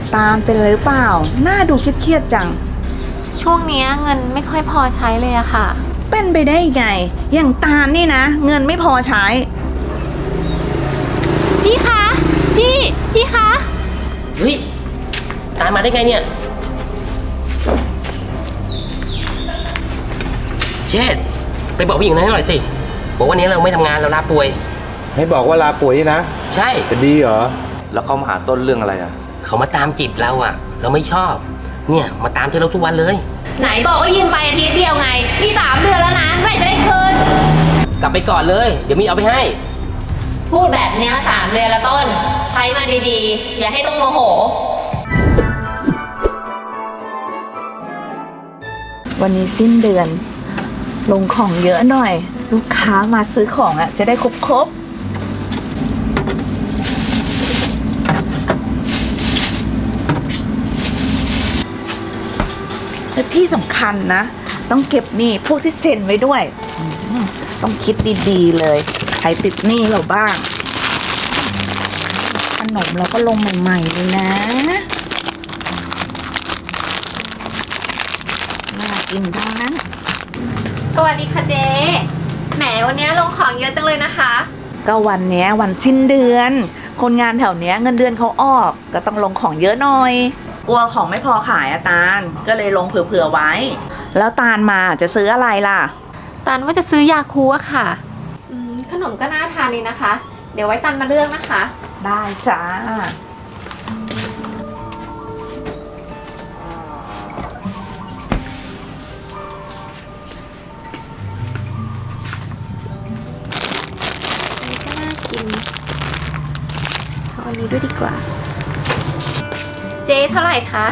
ตาลเป็นอะไรหรือเปล่าหน้าดูเครียดๆจังช่วงนี้เงินไม่ค่อยพอใช้เลยอะค่ะเป็นไปได้ไงอย่างตาลนี่นะเงินไม่พอใช้พี่คะพี่คะเฮ้ยตาลมาได้ไงเนี่ยเชษไปบอกผู้หญิงนั้นหน่อยสิบอกวันนี้เราไม่ทำงานเราลาป่วยให้บอกว่าลาป่วยนี่นะใช่จะดีเหรอแล้วเขามาหาต้นเรื่องอะไรอ่ะเขามาตามจีบเราอ่ะเราไม่ชอบเนี่ยมาตามที่เราทุกวันเลยไหนบอกว่ายืมไปอาทิตย์เดียวไงนี่3 เดือนแล้วนะเมื่อไหร่จะได้คืนกลับไปก่อนเลยเดี๋ยวมีเอาไปให้พูดแบบนี้3 เดือนละต้นใช้มาดีๆอย่าให้ต้องโมโหวันนี้สิ้นเดือนลงของเยอะหน่อยลูกค้ามาซื้อของอ่ะจะได้ครบและที่สำคัญนะต้องเก็บหนี้พวกที่เซ็นไว้ด้วยต้องคิดดีๆเลยใครติดหนี้เราบ้างขนมเราก็ลงใหม่ๆเลยนะน่ากินทั้งนั้นสวัสดีค่ะเจ๊แหมวันนี้ลงของเยอะจังเลยนะคะก็วันนี้วันสิ้นเดือนคนงานแถวเนี้ยเงินเดือนเขาออกก็ต้องลงของเยอะหน่อยกลัวของไม่พอขายอะตาลก็เลยลงเผื่อๆไว้แล้วตาลมาจะซื้ออะไรล่ะตาลว่าจะซื้อยาคูอะค่ะขนมก็น่าทานดีนะคะเดี๋ยวไว้ตาลมาเลือกนะคะได้จ้าอันนี้ด้วยดีกว่าเจ๊เท่าไหร่คะ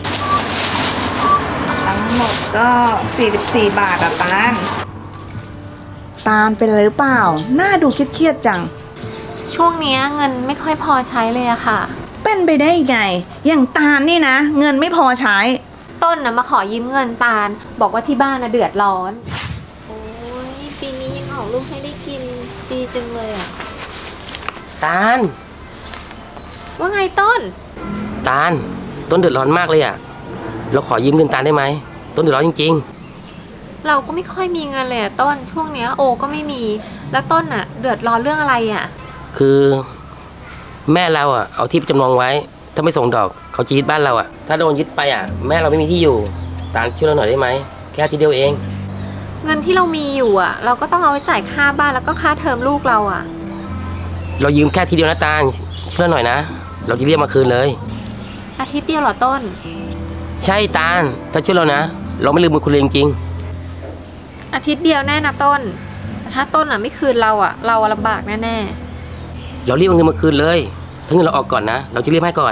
ทั้งหมดก็44 บาทอะตาลเป็นอะไรหรือเปล่าหน้าดูเครียดๆจังช่วงนี้เงินไม่ค่อยพอใช้เลยอะค่ะเป็นไปได้ไงอย่างตาลนี่นะเงินไม่พอใช้ต้นนะมาขอยืมเงินตาลบอกว่าที่บ้านนะเดือดร้อนโอ้ยปีนี้ยังออกลูกให้ได้กินดีจังเลยอะตาลว่าไงต้นเดือดร้อนมากเลยอ่ะเราขอยืมเงินตาลได้ไหมต้นเดือดร้อนจริงๆเราก็ไม่ค่อยมีเงินเลยอะต้นช่วงเนี้ยโอก็ไม่มีแล้วต้นอ่ะเดือดร้อนเรื่องอะไรอ่ะคือแม่เราอ่ะเอาที่จำนองไว้ถ้าไม่ส่งดอกเขาจะยึดบ้านเราอ่ะถ้าโดนยึดไปอ่ะแม่เราไม่มีที่อยู่ตาลช่วยเราหน่อยได้ไหมแค่ทีเดียวเองเงินที่เรามีอยู่อ่ะเราก็ต้องเอาไว้จ่ายค่าบ้านแล้วก็ค่าเทอมลูกเราอ่ะเรายืมแค่ทีเดียวนะตาลช่วยเราหน่อยนะเราจะเรียกมาคืนเลยอาทิตย์เดียวเหรอต้นใช่ตาลถ้าช่วยเรานะเราไม่ลืมบุญคุณเลยจริงๆอาทิตย์เดียวแน่นะต้นแต่ถ้าต้นอ่ะไม่คืนเราอ่ะเราลำบากแน่ๆเราเรียกเงินมาคืนเลยถ้าเงินเราออกก่อนนะเราจะเรียกให้ก่อน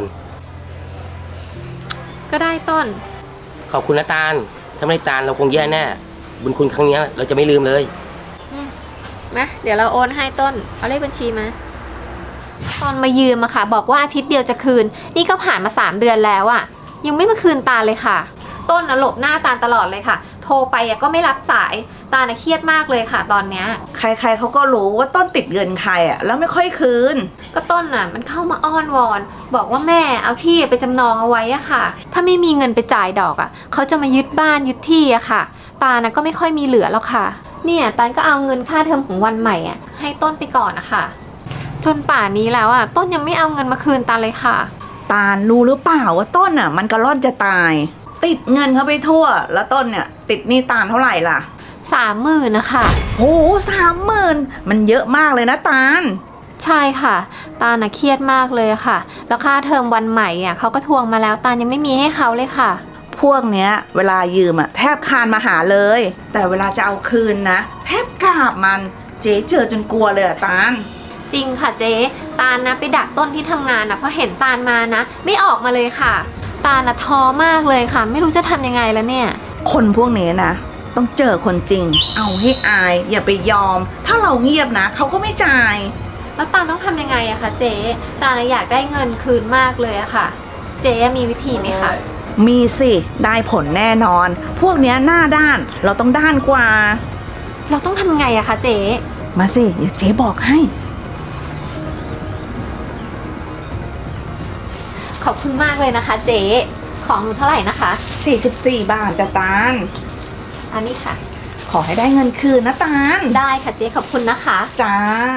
ก็ได้ต้นขอบคุณนะตาลถ้าไม่ได้ตาลเราคงแย่แน่บุญคุณครั้งนี้เราจะไม่ลืมเลยมาเดี๋ยวเราโอนให้ต้นเอาเลขบัญชีมาตอนมายืมอะค่ะบอกว่าอาทิตย์เดียวจะคืนนี่ก็ผ่านมา3 เดือนแล้วอะยังไม่มาคืนตาเลยค่ะต้นหลบหน้าตาตลอดเลยค่ะโทรไปก็ไม่รับสายตาเครียดมากเลยค่ะตอนเนี้ยใครๆเขาก็รู้ว่าต้นติดเงินใครอะแล้วไม่ค่อยคืนก็ต้นอะมันเข้ามาอ้อนวอนบอกว่าแม่เอาที่ไปจำนองเอาไว้อะค่ะถ้าไม่มีเงินไปจ่ายดอกอะเขาจะมายึดบ้านยึดที่อะค่ะตาก็ไม่ค่อยมีเหลือแล้วค่ะเนี่ยตาก็เอาเงินค่าเทอมของวันใหม่อะให้ต้นไปก่อนนะคะจนป่านนี้แล้วอ่ะต้นยังไม่เอาเงินมาคืนตาเลยค่ะตารู้หรือเปล่าว่าต้นอ่ะมันกระล่อนจะตายติดเงินเขาไปทั่วแล้วต้นเนี่ยติดหนี้ตาเท่าไหร่ล่ะ 30,000นะคะโห30,000มันเยอะมากเลยนะตาใช่ค่ะตาเครียดมากเลยค่ะแล้วค่าเทอมวันใหม่อ่ะเขาก็ทวงมาแล้วตายังไม่มีให้เขาเลยค่ะพวกเนี้ยเวลายืมอ่ะแทบคานมาหาเลยแต่เวลาจะเอาคืนนะแทบกราบมันเจ๊เจอจนกลัวเลยอ่ะตาจริงค่ะเจ๊ตาลนะไปดักต้นที่ทำงานนะเพราะเห็นตาลมานะไม่ออกมาเลยค่ะตาลท้อมากเลยค่ะไม่รู้จะทำยังไงแล้วเนี่ยคนพวกนี้นะต้องเจอคนจริงเอาให้อายอย่าไปยอมถ้าเราเงียบนะเขาก็ไม่จ่ายแล้วตาลต้องทำยังไงอะคะเจ๊ตาลอยากได้เงินคืนมากเลยอะค่ะเจ๊มีวิธีไหมคะมีสิได้ผลแน่นอนพวกนี้หน้าด้านเราต้องด้านกว่าเราต้องทำไงอะคะเจ๊มาสิเดี๋ยวเจ๊บอกให้ขขอบคุณมากเลยนะคะเจ๊ของหนูเท่าไหร่นะคะ 44 บาทจ้ะตาลอันนี้ค่ะขอให้ได้เงินคืนนะตาลได้ค่ะเจ๊ขอบคุณนะคะจ้า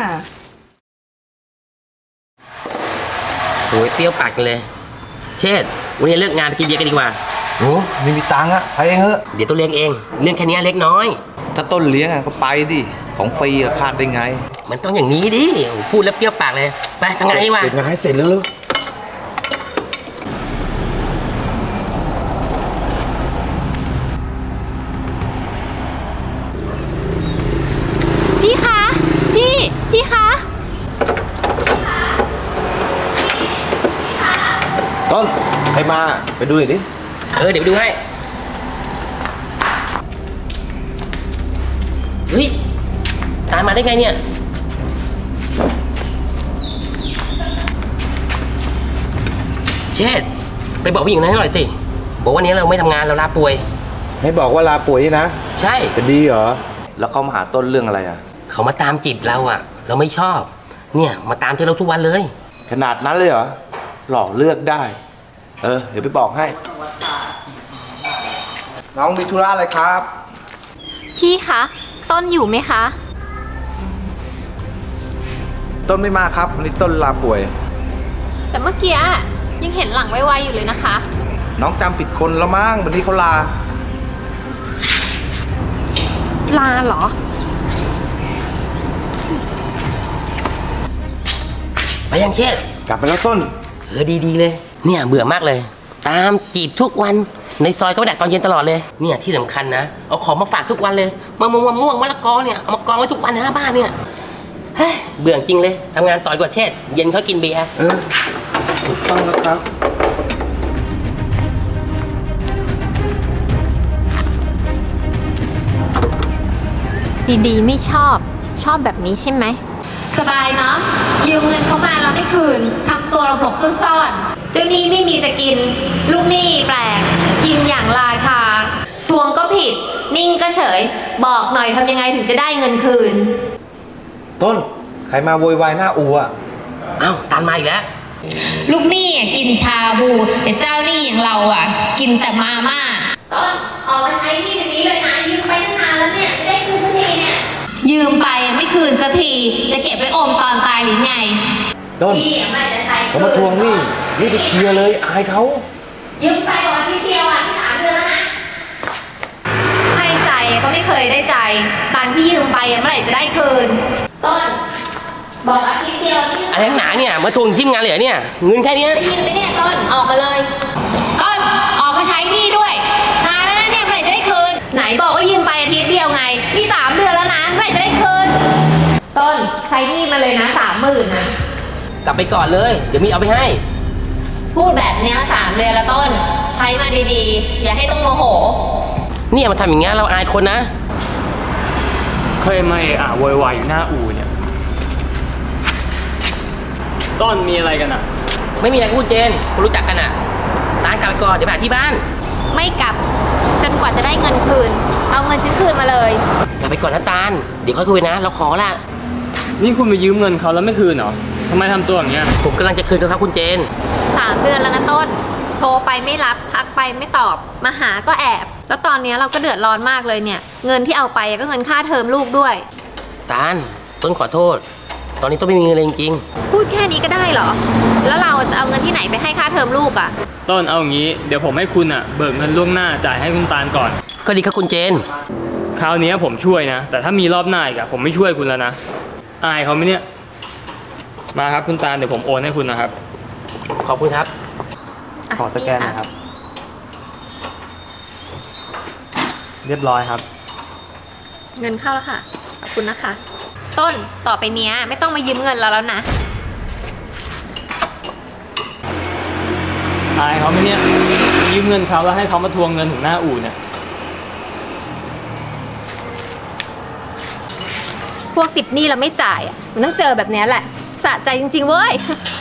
โอ้ยเปรี้ยวปากกันเลย เชษวันนี้เลิกงานไปกินเบียร์กันดีกว่าโอ้ไม่มีตังค์อะไปเองเถอะเดี๋ยวต้องเลี้ยงเอง เรื่องแค่นี้เล็กน้อยถ้าต้นเลี้ยงอะก็ไปดิ ของฟรีอะพลาดได้ไงมันต้องอย่างนี้ดิโอ้โหพูดแล้วเปรี้ยวปากเลย ไปทำงานดีกว่าเก็บงานให้เสร็จแล้วลูกพี่คะพี่คะต้นใครมาไปดูหน่อยดิเดี๋ยวไปดูให้ เฮ้ย ตามมาได้ไงเนี่ย เชษไปบอกผู้หญิงนั้นให้หน่อยสิ บอกวันนี้เราไม่ทำงานเราลาป่วยให้บอกว่าลาป่วยนี่นะใช่จะดีเหรอ แล้วเขามาหาต้นเรื่องอะไรอะเขามาตามจีบเราอะเราไม่ชอบ เนี่ยมาตามที่เราทุกวันเลยขนาดนั้นเลยเหรอ หล่อเลือกได้ เดี๋ยวไปบอกให้ น้องมีธุระอะไรครับพี่คะต้นอยู่ไหมคะต้นไม่มาครับวันนี้ต้นลาป่วยแต่เมื่อกี้ยังเห็นหลังไวๆอยู่เลยนะคะน้องจำผิดคนแล้วมั้งวันนี้เขาลาลาเหรอไปยังเชษกลับไปแล้วต้นดีเลย เนี่ยเบื่อมากเลย ตามจีบทุกวัน ในซอยก็ไปดักตอนเย็นตลอดเลย เนี่ยที่สำคัญนะ เอาของมาฝากทุกวันเลยมะม่วงมะละกอเนี่ย เอามากองไว้ทุกวันหน้าบ้านเนี่ย เฮ้ย เบื่อจริงเลยทำงานต่อยกว่าเชษเย็นเขากินเบียร์ถูกต้องแล้วครับดีๆไม่ชอบแบบนี้ใช่ไหมสบายเนาะยืมเงินเขามาแล้วไม่คืนทำตัวหลบๆซ่อนๆเจ้าหนี้ไม่มีจะกิน ลูกหนี้แปลกกินอย่างราชาทวงก็ผิด นิ่งก็เฉย บอกหน่อยทำยังไงถึงจะได้เงินคืนต้น ใครมาโวยวายหน้าอูอะเอ้าตามมาอีกแล้วลูกหนี้กินชาบูแต่เจ้าหนี้อย่างเรากินแต่มาม่าต้นออกมาใช้หนี้เดี๋ยวนี้เลยนะยืมไปตั้งนานแล้วเนี่ยไม่ได้คืนสักทีเนี่ยยืมไปไม่คืนสักทีจะเก็บไว้อมตอนตายหรือไงต้นพี่เมื่อไหร่จะใช้เขามาทวงหนี่นี่ไปเคลียร์เลยอายเขายืมไปบอกอาทิตย์เดียวที่3 เดือนแล้วนะให้ใจก็ไม่เคยได้ใจตังค์ที่ยืมไปเมื่อไหร่จะได้คืนต้นบอกอาทิตย์เดียวนี่อะไรนักหนาเนี่ยมาทวงทีมงานเลยเหรอเนี่ยเงินแค่เนี้ยได้ยินไหมเนี่ยต้นออกมาเลยต้นออกมาใช้หนี้ด้วยนานแล้วนะเนี่ยเมื่อไหร่จะได้คืนไหนบอกว่ายืมไปอาทิตย์เดียวไงนี่3 เดือนแล้วนะเมื่อไหร่จะได้คืนต้นใช้หนี้มาเลยนะ30,000นะกลับไปก่อนเลย เดี๋ยวมีเอาไปให้พูดแบบเนี้ย3 เดือนแล้วต้นใช้มาดีๆอย่าให้ต้องโมโหเนี่ยมาทำอย่างเงี้ยเราอายคนนะเคยมาโวยวายอยู่หน้าอู่เนี่ย ต้นมีอะไรกันอ่ะไม่มีอะไรพูดเจนคนรู้จักกันอ่ะตานกลับไปก่อนเดี๋ยวไปหาที่บ้านไม่กลับจนกว่าจะได้เงินคืนเอาเงินฉันคืนมาเลยกลับไปก่อนนะตาลเดี๋ยวค่อยคุยนะ เราขอละนี่คุณไปยืมเงินเขาแล้วไม่คืนเหรอทำไมทำตัวอย่างเงี้ยผมกำลังจะคืนเขาครับคุณเจน 3 เดือนแล้วนะต้นโทรไปไม่รับทักไปไม่ตอบมาหาก็แอบแล้วตอนนี้เราก็เดือดร้อนมากเลยเนี่ยเงินที่เอาไปก็เงินค่าเทอมลูกด้วยตาลต้นขอโทษ ตอนนี้ต้นไม่มีเงินเลยจริงพูดแค่นี้ก็ได้เหรอแล้วเราจะเอาเงินที่ไหนไปให้ค่าเทอมลูกอ่ะต้นเอาอย่างงี้เดี๋ยวผมให้คุณเบิกเงินล่วงหน้าจ่ายให้คุณตาลก่อนๆก็ดีครับคุณเจนคราวนี้ผมช่วยนะ แต่ถ้ามีรอบหน้าอีกผมไม่ช่วยคุณแล้วนะอายเขาไหมเนี่ยมาครับคุณตาลเดี๋ยวผมโอนให้คุณนะครับขอบคุณครับขอสแกนนะครับ เรียบร้อยครับเงินเข้าแล้วค่ะขอบคุณนะคะ ต้นต่อไปเนี้ยไม่ต้องมายืมเงินเราแล้วนะอายเขาไหมเนี่ยยืมเงินเขาแล้วให้เขามาทวงเงินถึงหน้าอู่เนี่ยพวกติดหนี้เราไม่จ่ายมันต้องเจอแบบเนี้ยแหละสะใจจริงๆเว้ย